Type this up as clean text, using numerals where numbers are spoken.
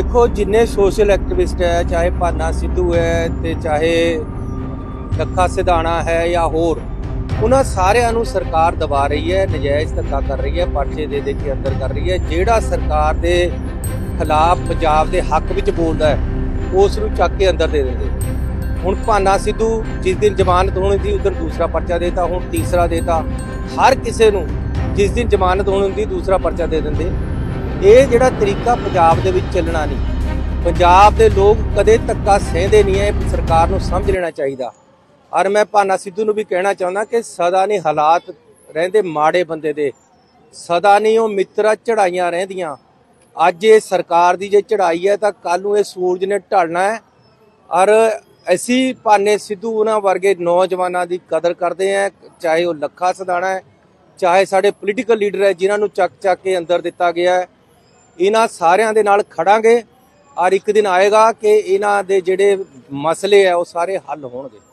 देखो जिन्ने social activist है, चाहे भाना सिद्धू है ते चाहे लखा सिधाना है या होर, उन्हां सारिਆਂ ਨੂੰ सरकार दबा रही है, नजायज़ धक्का कर रही है, पर्चे दे के अंदर कर रही है। ਜਿਹੜਾ सरकार ਦੇ खिलाफ पंजाब ਦੇ हक ਵਿੱਚ ਬੋਲਦਾ है ਉਸ ਨੂੰ ਚੱਕ ਕੇ ਅੰਦਰ ਦੇ ਦਿੰਦੇ। ਹੁਣ ਭਾਨਾ ਸਿੱਧੂ जिस दिन जमानत होनी थी उस दिन दूसरा पर्चा देता, ਹੁਣ तीसरा देता। हर किसी ਨੂੰ जिस दिन जमानत होनी थी दूसरा पर्चा दे देंगे। ਇਹ ਜਿਹੜਾ ਤਰੀਕਾ ਪੰਜਾਬ ਦੇ ਵਿੱਚ ਚੱਲਣਾ ਨਹੀਂ। ਪੰਜਾਬ ਦੇ ਲੋਕ ਕਦੇ ਧੱਕਾ ਸਹਿੰਦੇ ਨਹੀਂ ਹੈ, ਸਰਕਾਰ ਨੂੰ ਸਮਝ ਲੈਣਾ ਚਾਹੀਦਾ। ਔਰ मैं भाना सिद्धू ਨੂੰ भी कहना चाਹੁੰਦਾ कि सदा नहीं हालात ਰਹਿੰਦੇ माड़े बंदे ਦੇ, सदा नहीं ਉਹ ਮਿੱਤਰਾ ਚੜਾਈਆਂ ਰਹਿੰਦੀਆਂ। ਅੱਜ ਇਹ ਸਰਕਾਰ ਦੀ ਜੇ ਚੜਾਈ ਹੈ ਤਾਂ ਕੱਲ ਨੂੰ ਇਹ ਸੂਰਜ ਨੇ ਢਲਣਾ ਹੈ। ਔਰ ਅਸੀਂ ਭਾਨੇ ਸਿੱਧੂ ਉਹਨਾਂ ਵਰਗੇ ਨੌਜਵਾਨਾਂ ਦੀ ਕਦਰ ਕਰਦੇ ਹਾਂ, ਚਾਹੇ ਉਹ ਲੱਖਾ ਸਿਧਾਣਾ ਹੈ, ਚਾਹੇ ਸਾਡੇ ਪੋਲੀਟੀਕਲ ਲੀਡਰ ਹੈ ਜਿਨ੍ਹਾਂ ਨੂੰ ਚੱਕ ਕੇ ਅੰਦਰ ਦਿੱਤਾ ਗਿਆ ਹੈ। ਇਹਨਾਂ ਸਾਰਿਆਂ ਦੇ ਨਾਲ ਖੜਾਂਗੇ ਔਰ ਇੱਕ ਦਿਨ ਆਏਗਾ ਕਿ ਇਹਨਾਂ ਦੇ ਜਿਹੜੇ ਮਸਲੇ ਹੈ ਉਹ ਸਾਰੇ ਹੱਲ ਹੋਣਗੇ।